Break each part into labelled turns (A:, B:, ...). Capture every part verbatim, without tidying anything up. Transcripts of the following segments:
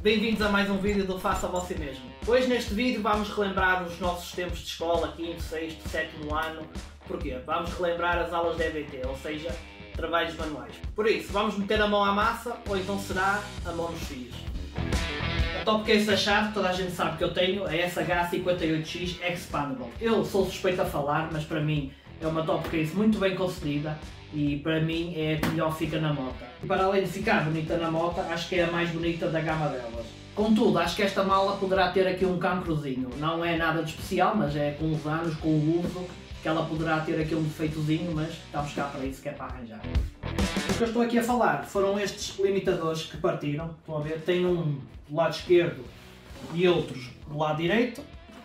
A: Bem-vindos a mais um vídeo do Faça Você Mesmo. Hoje neste vídeo vamos relembrar os nossos tempos de escola, quinto, sexto, sétimo ano. Porquê? Vamos relembrar as aulas de E B T, ou seja, trabalhos manuais. Por isso, vamos meter a mão à massa ou então será a mão nos fios. A top case da chave, toda a gente sabe que eu tenho, é essa H cinquenta e oito X Expandable. Eu sou suspeito a falar, mas para mim é uma top case muito bem concebida e para mim é a que melhor fica na moto. E para além de ficar bonita na moto, acho que é a mais bonita da gama delas. Contudo, acho que esta mala poderá ter aqui um cancrozinho. Não é nada de especial, mas é com os anos, com o uso, que ela poderá ter aqui um defeitozinho, mas estamos cá para isso, que é para arranjar. O que eu estou aqui a falar foram estes limitadores que partiram. Estão a ver? Tem um do lado esquerdo e outros do lado direito.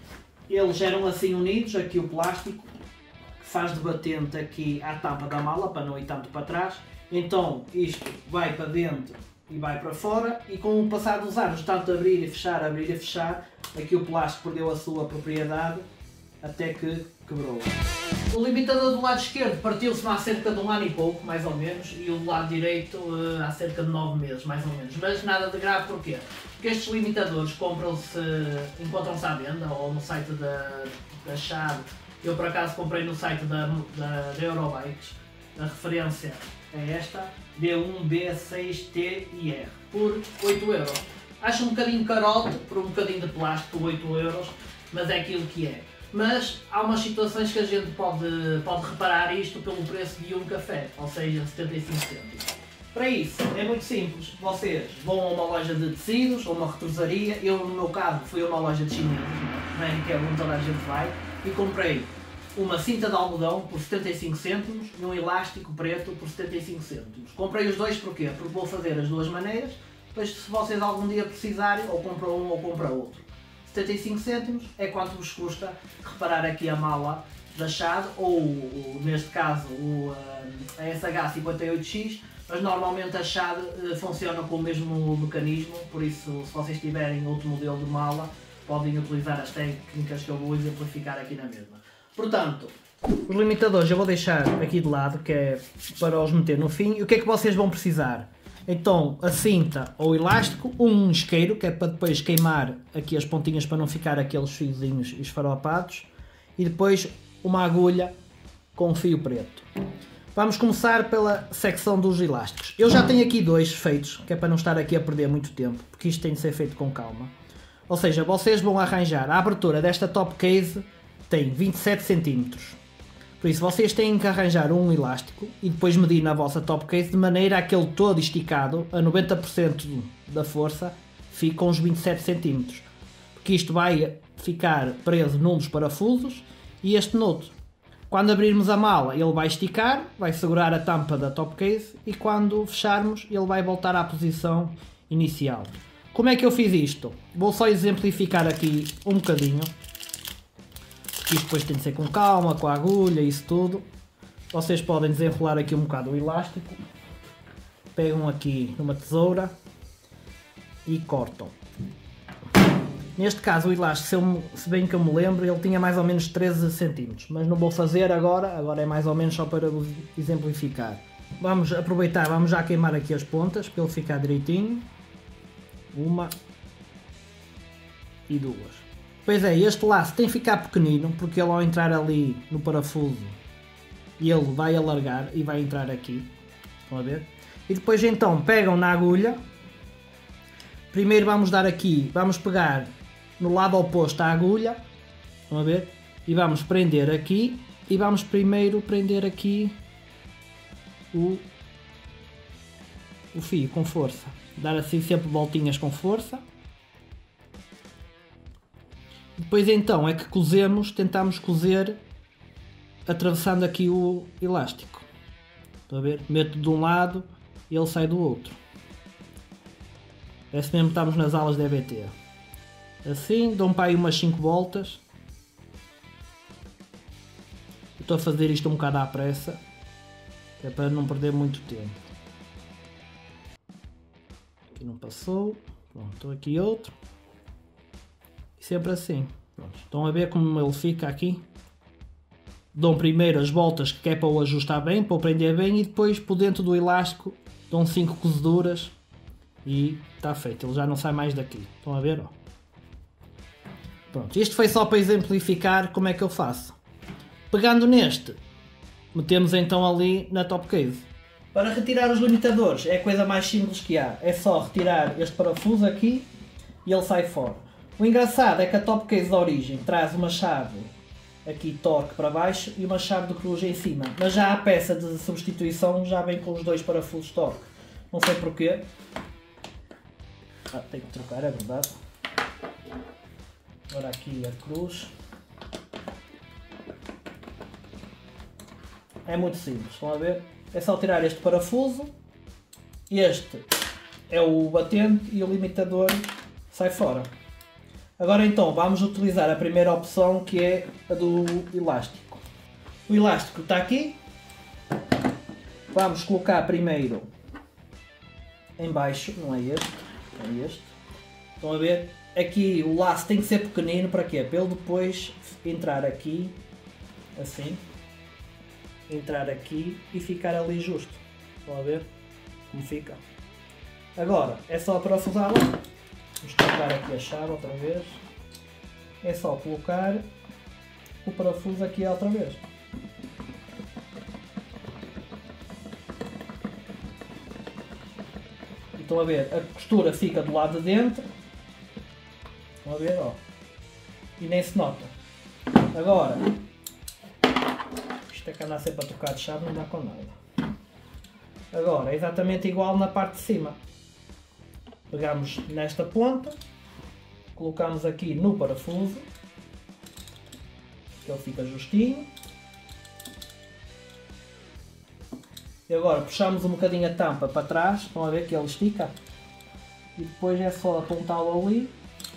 A: Eles eram assim unidos, aqui o plástico, que faz de batente aqui à tampa da mala, para não ir tanto para trás. Então isto vai para dentro e vai para fora, e com o passar dos anos, tanto abrir e fechar, abrir e fechar, aqui o plástico perdeu a sua propriedade até que quebrou. O limitador do lado esquerdo partiu-se há cerca de um ano e pouco, mais ou menos, e o do lado direito há cerca de nove meses, mais ou menos. Mas nada de grave, porquê? Porque estes limitadores compram-se, encontram-se à venda, ou no site da, da chave. Eu por acaso comprei no site da, da, da Eurobikes. A referência é esta, D um B seis T I R, por oito euros. Acho um bocadinho carote, por um bocadinho de plástico, oito euros, mas é aquilo que é. Mas há umas situações que a gente pode, pode reparar isto pelo preço de um café, ou seja, setenta e cinco cêntimos. Para isso, é muito simples. Vocês vão a uma loja de tecidos, ou uma retrosaria. Eu, no meu caso, fui a uma loja de chineses, né, que é onde toda a gente vai, e comprei uma cinta de algodão por setenta e cinco cêntimos e um elástico preto por setenta e cinco cêntimos. Comprei os dois porquê? Porque vou fazer as duas maneiras, depois se vocês algum dia precisarem, ou compram um ou compram outro. setenta e cinco cêntimos é quanto vos custa reparar aqui a mala da chave, ou, ou neste caso o, a S H cinquenta e oito X, mas normalmente a chave funciona com o mesmo mecanismo, por isso se vocês tiverem outro modelo de mala, podem utilizar as técnicas que eu vou exemplificar aqui na mesma. Portanto, os limitadores eu vou deixar aqui de lado, que é para os meter no fim. E o que é que vocês vão precisar? Então, a cinta ou elástico, um isqueiro, que é para depois queimar aqui as pontinhas para não ficar aqueles fiozinhos esfaropados, e depois uma agulha com fio preto. Vamos começar pela secção dos elásticos. Eu já tenho aqui dois feitos, que é para não estar aqui a perder muito tempo, porque isto tem de ser feito com calma. Ou seja, vocês vão arranjar a abertura desta top case, tem vinte e sete centímetros. Por isso vocês têm que arranjar um elástico e depois medir na vossa top case de maneira a que ele todo esticado, a noventa por cento da força, fique com os vinte e sete centímetros. Porque isto vai ficar preso num dos parafusos e este noutro. Quando abrirmos a mala ele vai esticar, vai segurar a tampa da top case e quando fecharmos ele vai voltar à posição inicial. Como é que eu fiz isto? Vou só exemplificar aqui um bocadinho. Isto depois tem de ser com calma, com a agulha, isso tudo. Vocês podem desenrolar aqui um bocado o elástico. Pegam aqui numa tesoura e cortam. Neste caso o elástico, se, eu, se bem que eu me lembro, ele tinha mais ou menos treze centímetros. Mas não vou fazer agora, agora é mais ou menos só para exemplificar. Vamos aproveitar, vamos já queimar aqui as pontas para ele ficar direitinho. Uma e duas. Pois é, este laço tem que ficar pequenino, porque ele ao entrar ali no parafuso, ele vai alargar e vai entrar aqui. Estão a ver? E depois então pegam na agulha. Primeiro vamos dar aqui, vamos pegar no lado oposto à agulha. Estão a ver? E vamos prender aqui. E vamos primeiro prender aqui o, o fio com força. Dar assim sempre voltinhas com força. Depois então é que cosemos, tentamos cozer atravessando aqui o elástico. Estão a ver? Meto de um lado e ele sai do outro. É assim mesmo que estamos nas aulas de E B T. Assim, dão para aí umas cinco voltas. Estou a fazer isto um bocado à pressa, é para não perder muito tempo. Aqui não passou. Pronto, estou aqui outro. Sempre assim. Pronto. Estão a ver como ele fica aqui? Dão primeiro as voltas que é para o ajustar bem, para o prender bem, e depois por dentro do elástico dão cinco cozeduras E está feito, ele já não sai mais daqui. Estão a ver? Ó. Pronto, isto foi só para exemplificar como é que eu faço. Pegando neste, metemos então ali na top case. Para retirar os limitadores é a coisa mais simples que há. É só retirar este parafuso aqui e ele sai fora. O engraçado é que a top case da origem traz uma chave aqui torque para baixo e uma chave de cruz em cima. Mas já a peça de substituição já vem com os dois parafusos torque. Não sei porquê. Ah, tenho que trocar, é verdade. Agora aqui a cruz. É muito simples, estão a ver? É só tirar este parafuso. Este é o batente e o limitador sai fora. Agora então vamos utilizar a primeira opção, que é a do elástico. O elástico está aqui. Vamos colocar primeiro em baixo, não é este, é este. Estão a ver? Aqui o laço tem que ser pequenino, para quê? Para ele depois entrar aqui, assim, entrar aqui e ficar ali justo. Estão a ver como fica? Agora é só parafusá-lo. Vamos trocar aqui a chave outra vez. É só colocar o parafuso aqui outra vez. E estão a ver, a costura fica do lado de dentro. Estão a ver, ó. E nem se nota. Agora, isto é que andar sempre a trocar de chave, não dá com nada. Agora, é exatamente igual na parte de cima. Pegamos nesta ponta, colocamos aqui no parafuso, que ele fica justinho. E agora puxamos um bocadinho a tampa para trás, estão a ver que ele estica. E depois é só apontá-lo ali.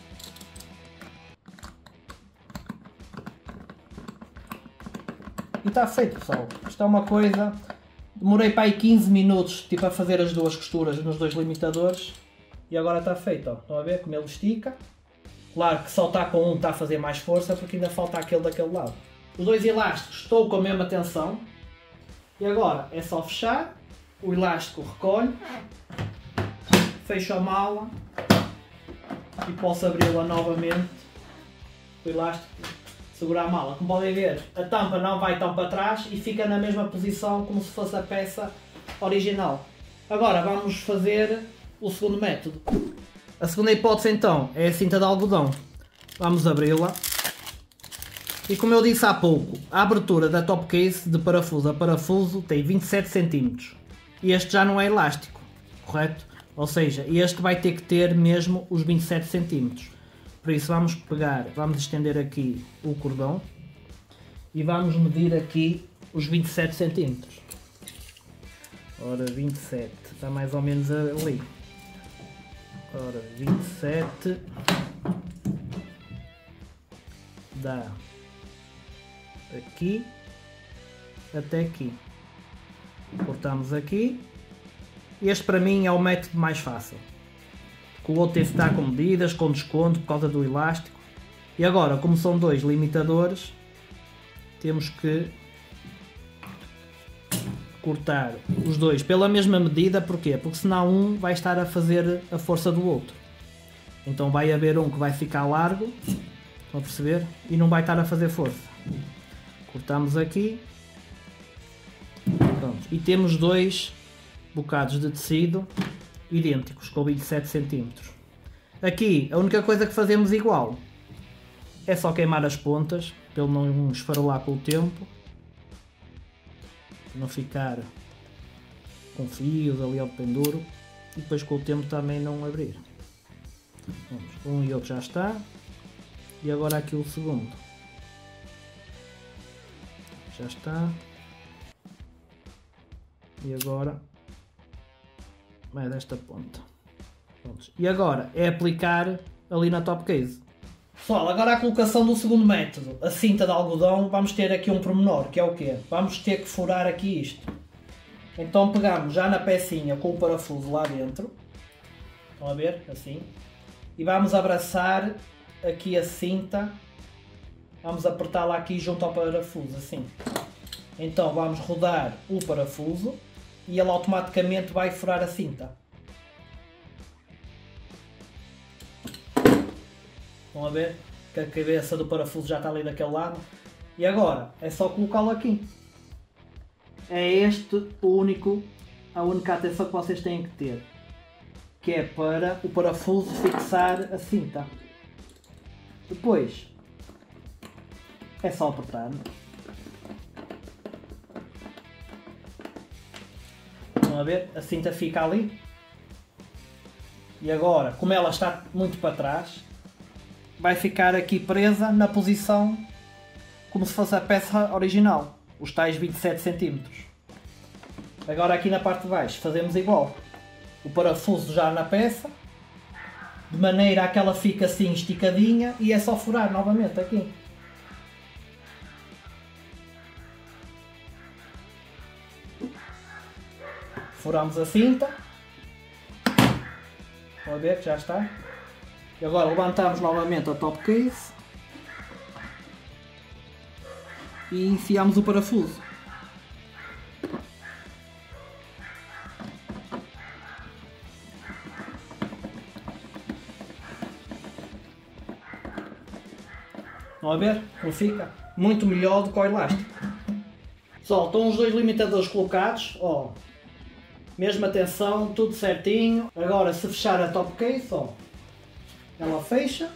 A: E está feito, pessoal. Isto é uma coisa... Demorei para aí quinze minutos tipo, a fazer as duas costuras nos dois limitadores. E agora está feito, ó. Estão a ver como ele estica? Claro que só está com um está a fazer mais força, porque ainda falta aquele daquele lado. Os dois elásticos estou com a mesma tensão. E agora é só fechar, o elástico recolhe, fecho a mala e posso abri-la novamente. O elástico segura a mala. Como podem ver, a tampa não vai tão para trás e fica na mesma posição como se fosse a peça original. Agora vamos fazer o segundo método. A segunda hipótese então é a cinta de algodão. Vamos abri-la. E como eu disse há pouco, a abertura da top case de parafuso a parafuso tem vinte e sete centímetros. E este já não é elástico, correto? Ou seja, este vai ter que ter mesmo os vinte e sete centímetros. Por isso vamos pegar, vamos estender aqui o cordão e vamos medir aqui os vinte e sete centímetros. Ora, vinte e sete, está mais ou menos ali. Ora, vinte e sete dá aqui até aqui. Cortamos aqui. Este para mim é o método mais fácil. O outro tem que estar com medidas, com desconto por causa do elástico. E agora, como são dois limitadores, temos que cortar os dois pela mesma medida. Porquê? Porque senão um vai estar a fazer a força do outro. Então vai haver um que vai ficar largo, estão a perceber? E não vai estar a fazer força. Cortamos aqui. Pronto. E temos dois bocados de tecido idênticos, com vinte e sete centímetros. Aqui a única coisa que fazemos igual é só queimar as pontas, para ele não esfarelar com o tempo, para não ficar com fios ali ao penduro, e depois com o tempo também não abrir. Vamos, um e outro já está. E agora aqui o segundo. Já está. E agora vai desta ponta. Pronto. E agora é aplicar ali na top case. Pessoal, agora a colocação do segundo método, a cinta de algodão, vamos ter aqui um pormenor, que é o quê? Vamos ter que furar aqui isto. Então pegamos já na pecinha com o parafuso lá dentro, estão a ver? Assim. E vamos abraçar aqui a cinta, vamos apertá-la aqui junto ao parafuso, assim. Então vamos rodar o parafuso e ele automaticamente vai furar a cinta. Estão a ver que a cabeça do parafuso já está ali daquele lado. E agora é só colocá-lo aqui. É este o único, a única atenção que vocês têm que ter. Que é para o parafuso fixar a cinta. Depois é só apertar. Estão a ver? A cinta fica ali. E agora, como ela está muito para trás, vai ficar aqui presa na posição como se fosse a peça original. Os tais vinte e sete centímetros. Agora aqui na parte de baixo fazemos igual. O parafuso já na peça, de maneira a que ela fique assim esticadinha, e é só furar novamente aqui. Furamos a cinta. Estão a ver que já está. E agora levantamos novamente a top case e enfiamos o parafuso. Estão a ver como fica? Muito melhor do que o elástico. Pessoal, estão os dois limitadores colocados. Ó, mesma tensão, tudo certinho. Agora, se fechar a top case, ó, ela fecha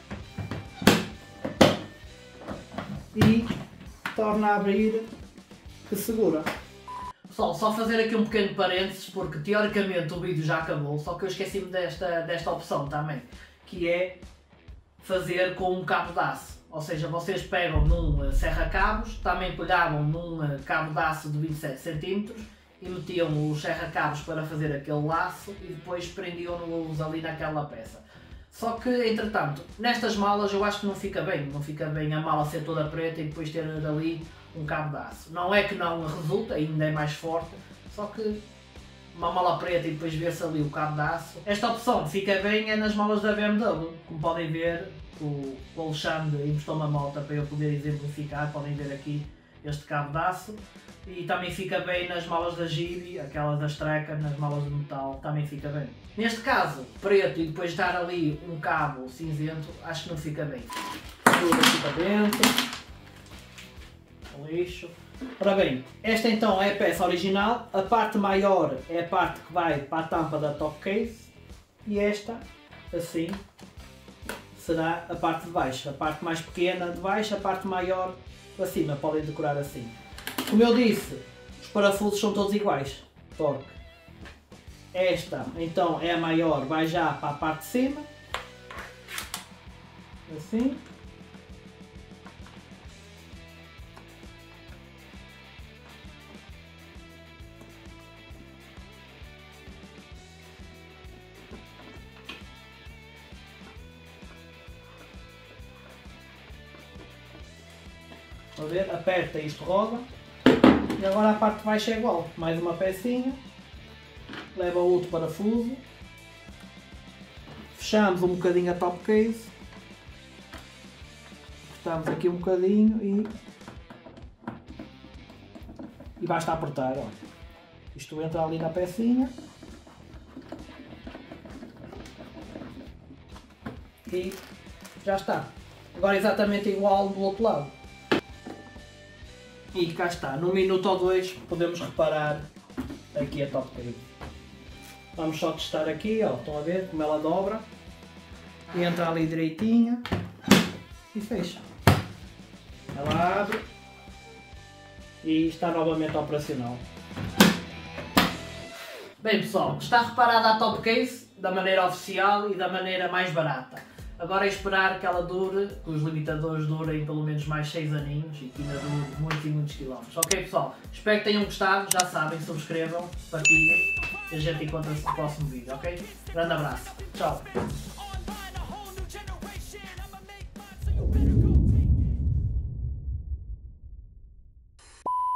A: e torna a abrir, que segura. Pessoal, só fazer aqui um pequeno parênteses, porque teoricamente o vídeo já acabou, só que eu esqueci-me desta, desta opção também, que é fazer com um cabo de aço. Ou seja, vocês pegam num serra-cabos, também pegavam num cabo de aço de vinte e sete centímetros e metiam os serra-cabos para fazer aquele laço e depois prendiam-nos ali naquela peça. Só que, entretanto, nestas malas eu acho que não fica bem, não fica bem a mala ser toda preta e depois ter ali um cabo de aço. Não é que não resulta, ainda é mais forte, só que uma mala preta e depois ver-se ali o cabo de aço. Esta opção fica bem é nas malas da B M W, como podem ver. O Alexandre emprestou uma moto para eu poder exemplificar, podem ver aqui este cabo de aço. E também fica bem nas malas da Gibi, aquelas da Strecker, nas malas de metal, também fica bem. Neste caso, preto e depois dar ali um cabo cinzento, acho que não fica bem. Tudo aqui para dentro. Lixo. Ora bem, esta então é a peça original, a parte maior é a parte que vai para a tampa da top case e esta, assim, será a parte de baixo. A parte mais pequena de baixo, a parte maior para cima, podem decorar assim. Como eu disse, os parafusos são todos iguais, porque esta então é a maior, vai já para a parte de cima, assim. A ver, aperta e isto roda. E agora a parte de baixo é igual, mais uma pecinha, leva outro parafuso, fechamos um bocadinho a top case, apertamos aqui um bocadinho e, e basta apertar, ó. Isto entra ali na pecinha e já está. Agora exatamente igual do outro lado. E cá está, num minuto ou dois podemos reparar aqui a top case. Vamos só testar aqui, ó, estão a ver como ela dobra. E entra ali direitinha e fecha. Ela abre e está novamente operacional. Bem pessoal, está reparada a top case da maneira oficial e da maneira mais barata. Agora é esperar que ela dure, que os limitadores durem pelo menos mais seis aninhos e que ainda dure muitos e muitos quilómetros. Ok pessoal, espero que tenham gostado, já sabem, subscrevam, partilhem e a gente encontra-se no próximo vídeo, ok? Grande abraço, tchau!